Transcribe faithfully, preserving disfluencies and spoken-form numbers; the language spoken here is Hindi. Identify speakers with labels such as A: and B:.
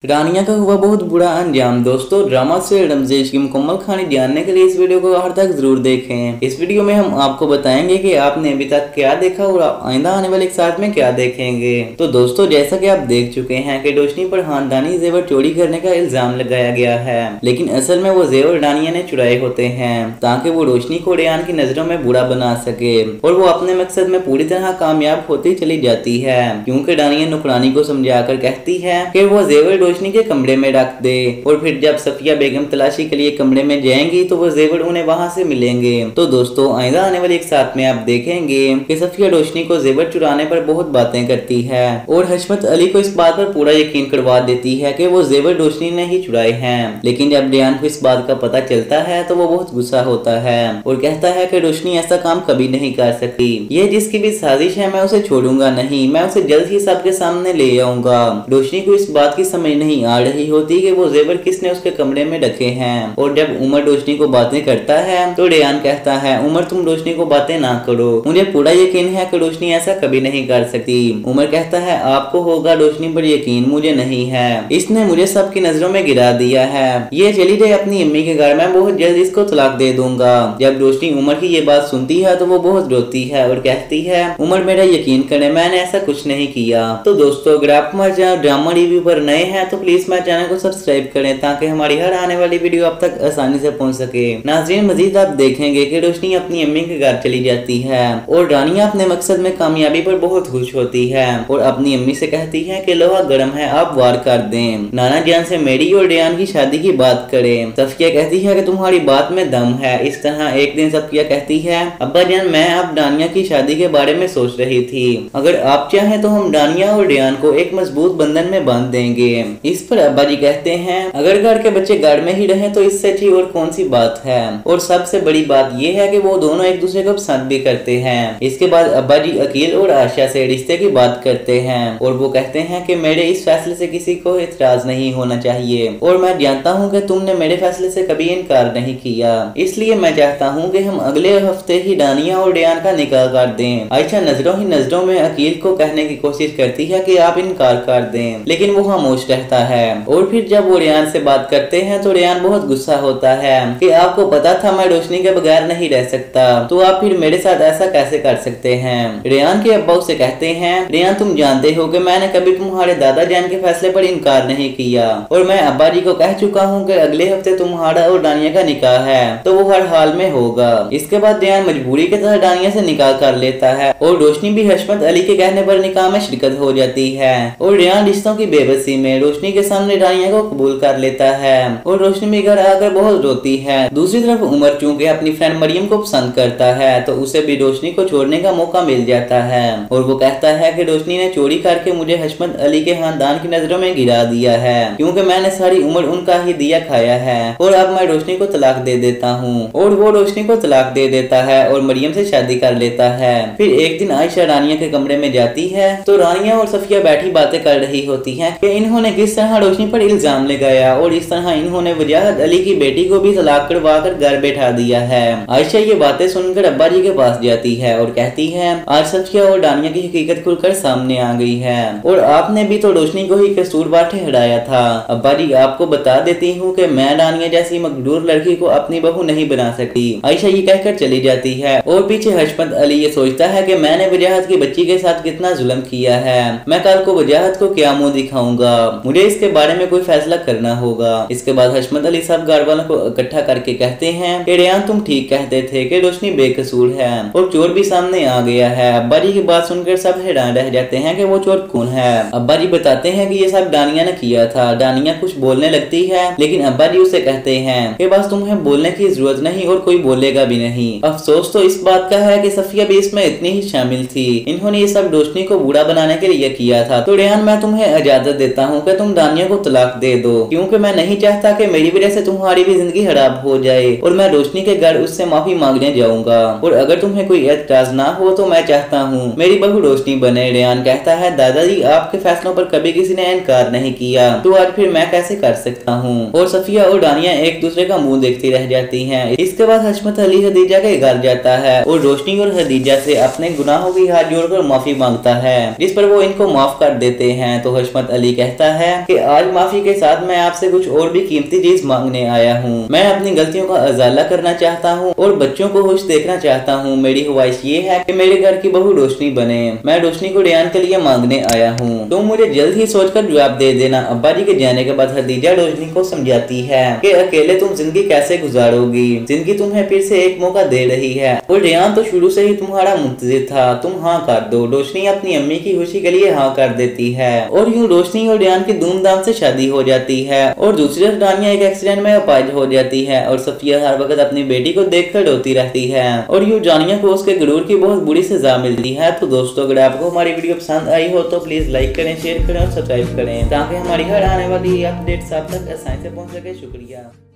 A: रानिया का हुआ बहुत बुरा अंजाम। दोस्तों, ड्रामा से रमज़ की मुकम्मल कहानी जानने के लिए इस वीडियो को आखिर तक जरूर देखें। इस वीडियो में हम आपको बताएंगे कि आपने अभी तक क्या देखा और आइंदा आने वाले एक साथ में क्या देखेंगे। तो दोस्तों, जैसा कि आप देख चुके हैं कि रोशनी पर खानदानी जेवर चोरी करने का इल्जाम लगाया गया है, लेकिन असल में वो जेवर रानिया ने चुराए होते हैं ताकि वो रोशनी को रेयान की नजरों में बुरा बना सके और वो अपने मकसद में पूरी तरह कामयाब होती चली जाती है, क्योंकि रानिया नुकरानी को समझाकर कहती है कि वो जेवर रोशनी के कमरे में रख दे और फिर जब सफिया बेगम तलाशी के लिए कमरे में जाएंगी तो वो जेवर उन्हें वहां से मिलेंगे। तो दोस्तों, आइंदा आने वाले एक साथ में आप देखेंगे कि सफिया रोशनी को जेवर चुराने पर बहुत बातें करती है और हशमत अली को इस बात पर पूरा यकीन करवा देती है कि वो जेवर रोशनी ने ही चुराए हैं। लेकिन जब रेयान को इस बात का पता चलता है तो वो बहुत गुस्सा होता है और कहता है कि रोशनी ऐसा काम कभी नहीं कर सकती। ये जिसकी भी साजिश है, मैं उसे छोड़ूंगा नहीं, मैं उसे जल्द ही सबके सामने ले आऊंगा। रोशनी को इस बात की समझ नहीं आ रही होती कि वो जेवर किसने उसके कमरे में रखे हैं। और जब उमर रोशनी को बातें करता है तो रेयान कहता है, उमर तुम रोशनी को बातें ना करो, मुझे पूरा यकीन है कि रोशनी ऐसा कभी नहीं कर सकती। उमर कहता है, आपको होगा रोशनी पर यकीन, मुझे नहीं है, इसने मुझे सबकी नजरों में गिरा दिया है, ये चली जाए अपनी अम्मी के घर, मैं बहुत जल्द इसको तलाक दे दूंगा। जब रोशनी उमर की ये बात सुनती है तो वो बहुत रोती है और कहती है, उमर मेरा यकीन करे, मैंने ऐसा कुछ नहीं किया। तो दोस्तों, अगर आप हमारे चैनल ड्रामा रिव्यू पर नए हैं तो प्लीज हमारे चैनल को सब्सक्राइब करें ताकि हमारी हर आने वाली वीडियो आप तक आसानी से पहुंच सके। नाज़रीन, मजीद आप देखेंगे कि रोशनी अपनी अम्मी के घर चली जाती है और रानिया अपने मकसद में कामयाबी पर बहुत खुश होती है और अपनी अम्मी से कहती है कि लोहा गर्म है, आप वार कर दें, नाना जान से मेरी और रेयान की शादी की बात करें। सफिया कहती है कि तुम्हारी बात में दम है। इस तरह एक दिन सफिया कहती है, अब्बा जान, मैं अब डानिया की शादी के बारे में सोच रही थी, अगर आप चाहें तो हम डानिया और रेयान को एक मजबूत बंधन में बांध देंगे। इस पर अब्बा जी कहते हैं, अगर घर के बच्चे घर में ही रहें तो इससे अच्छी और कौन सी बात है, और सबसे बड़ी बात यह है कि वो दोनों एक दूसरे को पसंद भी करते हैं। इसके बाद अब्बा जी अकील और आशा से रिश्ते की बात करते हैं और वो कहते हैं कि मेरे इस फैसले से किसी को इतराज नहीं होना चाहिए और मैं जानता हूँ कि तुमने मेरे फैसले से कभी इनकार नहीं किया, इसलिए मैं चाहता हूँ कि हम अगले हफ्ते ही डानिया और रेयान का निकाह कर दें। आयशा नजरों ही नजरों में अकील को कहने की कोशिश करती है कि आप इनकार कर दें, लेकिन वो खामोश रहता है। और फिर जब वो रेयान से बात करते हैं तो रेयान बहुत गुस्सा होता है कि आपको पता था मैं रोशनी के बगैर नहीं रह सकता, तो आप फिर मेरे साथ ऐसा कैसे कर सकते हैं। रेयान के अब्बा उसे कहते हैं, रेयान तुम जानते हो कि मैंने कभी तुम्हारे दादा जान के फैसले पर इनकार नहीं किया और मैं अब्बा जी को कह चुका हूँ कि अगले हफ्ते तुम्हारा और डानिया का निकाह है तो वो हर हाल में होगा। इसके बाद रेयान मजबूरी के तहत डानिया से निकाह कर लेता है और रोशनी भी हशमत अली के कहने पर निकाह में शिरकत हो जाती है और रेयान रिश्तों की बेबसी में रोशनी के सामने डानिया को कबूल कर लेता है और रोशनी भी घर आकर बहुत रोती है। दूसरी तरफ उमर चूंकि अपनी फ्रेंड मरियम को पसंद करता है तो उसे भी रोशनी को छोड़ने का मौका मिल जाता है और वो कहता है कि रोशनी ने चोरी करके मुझे हशमत अली के खानदान की नजरों में गिरा दिया है, क्योंकि मैंने सारी उम्र उनका ही दिया खाया है और अब मैं रोशनी को तलाक दे देता हूँ। और वो रोशनी को तलाक दे देता है और मरियम से शादी कर लेता है। फिर एक दिन आयशा रानिया के कमरे में जाती है तो रानिया और सफिया बैठी बातें कर रही होती है कि इन्होंने किस तरह रोशनी पर इल्जाम लगाया और इस तरह इन्होंने वजाहत अली की बेटी को भी तलाक करवा कर घर बैठा दिया है। आयशा ये बातें सुनकर अब्बा जी के पास जाती है और कहती है, आज सफिया और डानिया की हकीकत खुलकर सामने आ गई है और आपने भी तो रोशनी को ही कसूरवार ठहराया था। अब्बा जी, आपको बता देती हूँ कि मैं डानिया जैसी मकदूर लड़की को अपनी बहू नहीं बना सकती। आयशा ये कहकर चली जाती है और पीछे हशमत अली ये सोचता है कि मैंने वजाहत की बच्ची के साथ कितना जुल्म किया है, मैं कल को वजाहत को क्या मुंह दिखाऊंगा, मुझे इसके बारे में कोई फैसला करना होगा। इसके बाद हशमत अली सब घर वालों को इकट्ठा करके कहते हैं कि रेयान तुम ठीक कहते थे कि रोशनी बेकसूर है और चोर भी सामने आ गया है। अब्बा जी की बात सुनकर सब हैरान रह जाते हैं कि वो चोर कौन है। अब्बा जी बताते हैं कि ये सब डानिया ने किया था। डानिया कुछ बोलने लगती है लेकिन अब्बा जी उसे कहते हैं कि बस तुम्हें बोलने की जरूरत नहीं और कोई बोलेगा भी नहीं। अफसोस तो इस बात का है कि सफिया भी इसमें इतनी ही शामिल थी, इन्होंने ये सब रोशनी को बुरा बनाने के लिए किया था। तो रेयान, मैं तुम्हें इजाजत देता हूँ कि तुम डानिया को तलाक दे दो, क्योंकि मैं नहीं चाहता कि मेरी वजह से तुम्हारी भी जिंदगी खराब हो जाए और मैं रोशनी के घर उससे माफी मांगने जाऊंगा और अगर तुम्हें कोई एतराज ना हो तो मैं चाहता हूँ मेरी बहू रोशनी बने। रेयान कहता है, दादाजी आपके फैसलों पर कभी किसी ने इनकार नहीं किया तो आज फिर मैं कैसे कर सकता हूँ। और सफिया और डानिया एक दूसरे का मुंह देखती रह जाती हैं। इसके बाद हशमत अली हदीजा के घर जाता है और रोशनी और हदीजा से अपने गुनाहों की हाथ जोड़कर माफी मांगता है, जिस पर वो इनको माफ कर देते हैं। तो हशमत अली कहता है कि आज माफी के साथ मैं आपसे कुछ और भी कीमती चीज मांगने आया हूँ। मैं अपनी गलतियों का अजाला करना चाहता हूँ और बच्चों को खुश देखना चाहता हूँ। मेरी ख्वाहिश ये है कि मेरे घर की बहू रोशनी बने। मैं रोशनी को रेयान के लिए मांगने आया हूँ। तुम मुझे जल्द ही सोचकर जवाब दे देना। अब्बा जी के जाने के बाद हदीजा रोशनी को समझाती है कि अकेले तुम जिंदगी कैसे गुजारोगी। जिंदगी तुम्हें फिर से एक मौका दे रही है और रेयान तो शुरू से ही तुम्हारा मुंतजिर था। तुम हाँ कर दो। रोशनी अपनी अम्मी की खुशी के लिए हाँ कर देती है और यूँ रोशनी और रेयान की धूमधाम से शादी हो जाती है। और दूसरी तरफ रानिया एक एक्सीडेंट में अपाहिज हो जाती है और सफिया हर वक्त अपनी बेटी को देखकर रोती रहती है और यूँ जानिया को उसके गुरूर की बहुत बुरी सजा मिलती है। तो दोस्तों, अगर आपको हमारी वीडियो पसंद आई हो तो प्लीज लाइक करें, शेयर करें और सब्सक्राइब करें ताकि हमारी हर आने वाली अपडेट्स आप तक आसानी से पहुंच सके। शुक्रिया।